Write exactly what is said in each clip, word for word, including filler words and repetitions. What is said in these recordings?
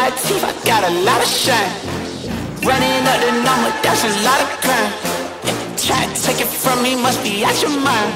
my teeth, I got a lot of shine. Running up the number, that's a lot of crime. Try to take it from me, must be out your mind.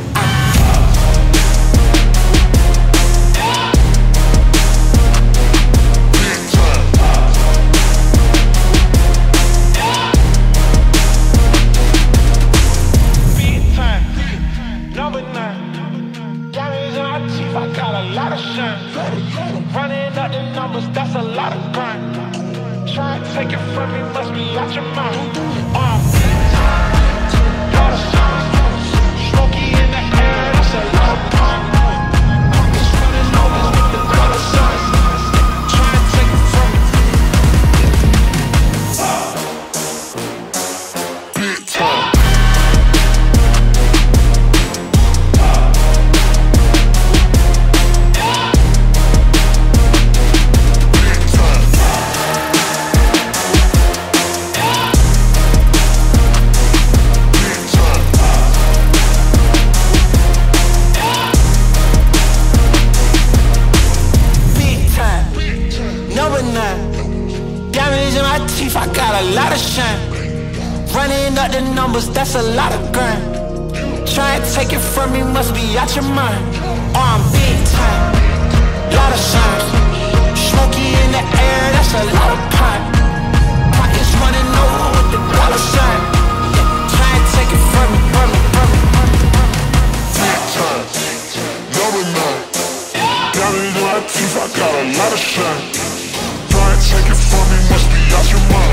I got a lot of shine. Running up the numbers, that's a lot of crime. Try to take it from me, must be out your mind. Uh, lot of shine. Smoky in the air, that's a lot of crime. Pockets running over with the dollar signs. Try to take it from me. Big time. I got a lot of shine. Running up the numbers, that's a lot of grind. Try and take it from me, must be out your mind. Oh, I'm big time, lot of shine. Smoky in the air, that's a lot of pine. Pockets running over with the dollar sign. Try and take it from me, from me, from me, from me. Big time, number nine. Down in my teeth, I got a lot of shine. Try and take it from me, must be out your mind.